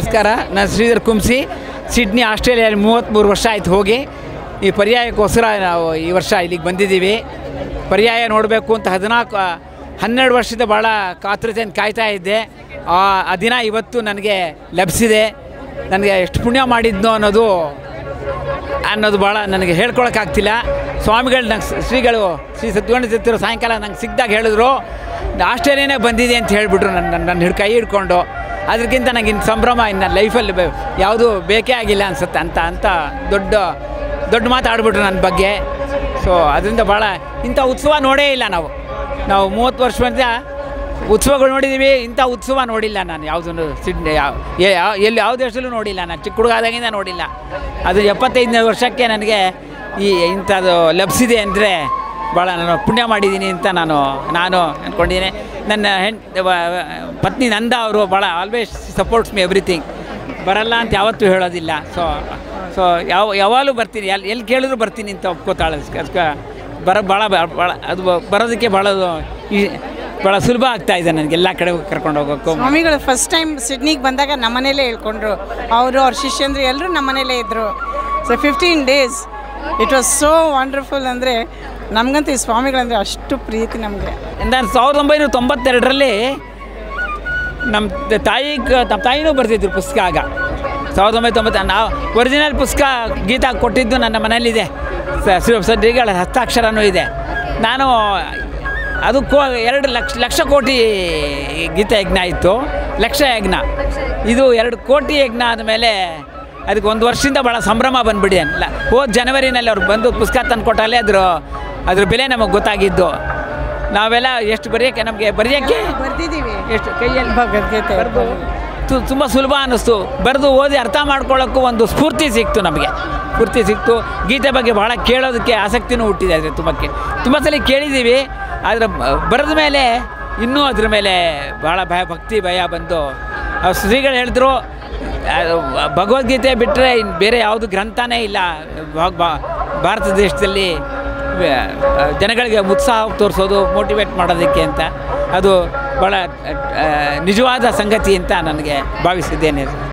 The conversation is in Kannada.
ನಮಸ್ಕಾರ. ನಾನು ಶ್ರೀಧರ್ ಕುಂಸಿ, ಸಿಡ್ನಿ ಆಸ್ಟ್ರೇಲಿಯಲ್ಲಿ 33 ವರ್ಷ ಆಯ್ತು ಹೋಗಿ. ಈ ಪರ್ಯಾಯಕ್ಕೋಸ್ಕರ ನಾವು ಈ ವರ್ಷ ಇಲ್ಲಿಗೆ ಬಂದಿದ್ದೀವಿ. ಪರ್ಯಾಯ ನೋಡಬೇಕು ಅಂತ 12 ವರ್ಷದ ಭಾಳ ಕಾತುರತೆಯನ್ನು ಕಾಯ್ತಾ ಇದ್ದೆ. ಆ ದಿನ ಇವತ್ತು ನನಗೆ ಲಭಿಸಿದೆ. ನನಗೆ ಎಷ್ಟು ಪುಣ್ಯ ಮಾಡಿದ್ನೋ ಅನ್ನೋದು ಭಾಳ ನನಗೆ ಹೇಳ್ಕೊಳಕ್ಕಾಗ್ತಿಲ್ಲ. ಸ್ವಾಮಿಗಳು ನಂಗೆ ಶ್ರೀಗಳು ಶ್ರೀ ಸತ್ಯವಾಣಿ ಸತ್ಯರು ಸಾಯಂಕಾಲ ನಂಗೆ ಸಿಕ್ಕಿದಾಗ ಹೇಳಿದ್ರು, ಆಸ್ಟ್ರೇಲಿಯಾನೇ ಬಂದಿದೆ ಅಂತ ಹೇಳಿಬಿಟ್ರು ನನ್ನ ಕೈ ಹಿಡ್ಕೊಂಡು. ಅದಕ್ಕಿಂತ ನನಗೆ ಇನ್ನು ಸಂಭ್ರಮ ಇನ್ನು ಲೈಫಲ್ಲಿ ಯಾವುದೂ ಬೇಕೇ ಆಗಿಲ್ಲ ಅನಿಸುತ್ತೆ ಅಂತ ದೊಡ್ಡ ಮಾತಾಡ್ಬಿಟ್ರು ನನ್ನ ಬಗ್ಗೆ. ಸೊ ಅದರಿಂದ ಭಾಳ ಇಂಥ ಉತ್ಸವ ನೋಡೇ ಇಲ್ಲ ನಾವು 30 ವರ್ಷದಿಂದ ಉತ್ಸವಗಳು ನೋಡಿದ್ದೀವಿ. ಇಂಥ ಉತ್ಸವ ನೋಡಿಲ್ಲ ನಾನು ಯಾವುದನ್ನು ಸಿಡ್ನಿ ಎಲ್ಲಿ ಯಾವ ದೇಶದಲ್ಲೂ ನೋಡಿಲ್ಲ. ನಾನು ಚಿಕ್ಕ ಹುಡುಗಾದಾಗಿಂದ ನೋಡಿಲ್ಲ. ಅದು 75ನೇ ವರ್ಷಕ್ಕೆ ನನಗೆ ಇಂಥದ್ದು ಲಭಿಸಿದೆ ಅಂದರೆ ಭಾಳ ನಾನು ಪುಣ್ಯ ಮಾಡಿದ್ದೀನಿ ಅಂತ ನಾನು ಅಂದ್ಕೊಂಡಿದ್ದೀನಿ. ನನ್ನ ಪತ್ನಿ ನಂದ ಅವರು ಭಾಳ ಆಲ್ವೇಸ್ ಸಪೋರ್ಟ್ಸ್ ಮಿ ಎವ್ರಿಥಿಂಗ್. ಬರಲ್ಲ ಅಂತ ಯಾವತ್ತೂ ಹೇಳೋದಿಲ್ಲ. ಸೊ ಯಾವಾಗಲೂ ಬರ್ತೀನಿ, ಎಲ್ಲಿ ಕೇಳಿದ್ರು ಬರ್ತೀನಿ ಅಂತ ಒಪ್ಕೋತಾಳೆ. ಅದಕ್ಕೆ ಭಾಳ ಅದು ಬರೋದಕ್ಕೆ ಭಾಳ ಸುಲಭ ಆಗ್ತಾಯಿದೆ ನನಗೆ ಎಲ್ಲ ಕಡೆ ಕರ್ಕೊಂಡು ಹೋಗೋಕ್ಕೂ. ಸ್ವಾಮಿಗಳು ಫಸ್ಟ್ ಟೈಮ್ ಸಿಡ್ನಿಗೆ ಬಂದಾಗ ನಮ್ಮನೇಲೇ ಹೇಳ್ಕೊಂಡ್ರು. ಅವ್ರ ಶಿಷ್ಯಂದ್ರು ಎಲ್ಲರೂ ನಮ್ಮನೇಲೇ ಇದ್ದರು. So 15 days it was so wonderful. ಅಂದರೆ ನಮಗಂತೂ ಈ ಸ್ವಾಮಿಗಳಂದರೆ ಅಷ್ಟು ಪ್ರೀತಿ ನಮಗೆ. ನಾನು 1992ರಲ್ಲಿ ನಮ್ಮ ತಾಯಿನೂ ಬರ್ತಿದ್ರು ಪುಸ್ತಕ. ಆಗ 1990 ನಾವು ಒರಿಜಿನಲ್ ಪುಸ್ತಕ ಗೀತಾ ಕೊಟ್ಟಿದ್ದು ನನ್ನ ಮನೆಯಲ್ಲಿದೆ. ಶ್ರೀಗಳ ಹಸ್ತಾಕ್ಷರನೂ ಇದೆ. ನಾನು ಅದಕ್ಕೂ 2 ಲಕ್ಷ ಕೋಟಿ ಗೀತಾ ಯಜ್ಞ ಇತ್ತು. ಲಕ್ಷ ಯಜ್ಞ ಇದು 2 ಕೋಟಿ ಯಜ್ಞ ಆದಮೇಲೆ ಅದಕ್ಕೆ 1 ವರ್ಷದಿಂದ ಭಾಳ ಸಂಭ್ರಮ ಬಂದುಬಿಡಿ. ಹೋದ ಜನವರಿನಲ್ಲಿ ಅವ್ರು ಬಂದು ಪುಸ್ತಕ ತಂದು ಕೊಟ್ಟಾಲೆ ಅದ್ರ ಬೆಲೆ ನಮಗೆ ಗೊತ್ತಾಗಿದ್ದು. ನಾವೆಲ್ಲ ಎಷ್ಟು ನಮಗೆ ಬರೆಯೋಕ್ಕೆ ಬರ್ತಿದ್ದೀವಿ. ಎಷ್ಟು ಕೈಯಲ್ಲಿ ಭಗವದ್ಗೀತೆ ತುಂಬ ಸುಲಭ ಅನ್ನಿಸ್ತು. ಬರೆದು ಓದಿ ಅರ್ಥ ಮಾಡ್ಕೊಳ್ಳೋಕ್ಕೂ ಒಂದು ಸ್ಫೂರ್ತಿ ಸಿಕ್ತು. ಗೀತೆ ಬಗ್ಗೆ ಭಾಳ ಕೇಳೋದಕ್ಕೆ ಆಸಕ್ತಿನೂ ಹುಟ್ಟಿದೆ. ಆದರೆ ತುಂಬ ಸಲ ಕೇಳಿದ್ದೀವಿ. ಆದರೆ ಬರೆದ ಮೇಲೆ ಇನ್ನೂ ಅದ್ರ ಮೇಲೆ ಭಾಳ ಭಕ್ತಿ ಭಯ ಬಂದು ಶ್ರೀಗಳು ಹೇಳಿದ್ರು, ಭಗವದ್ಗೀತೆ ಬಿಟ್ಟರೆ ಇನ್ನು ಬೇರೆ ಯಾವುದು ಗ್ರಂಥನೇ ಇಲ್ಲ ಭಾರತ ದೇಶದಲ್ಲಿ ಜನಗಳಿಗೆ ಉತ್ಸಾಹ ತೋರಿಸೋದು, ಮೋಟಿವೇಟ್ ಮಾಡೋದಕ್ಕೆ ಅಂತ. ಅದು ಭಾಳ ನಿಜವಾದ ಸಂಗತಿ ಅಂತ ನನಗೆ ಭಾವಿಸಿದ್ದೇನೆ.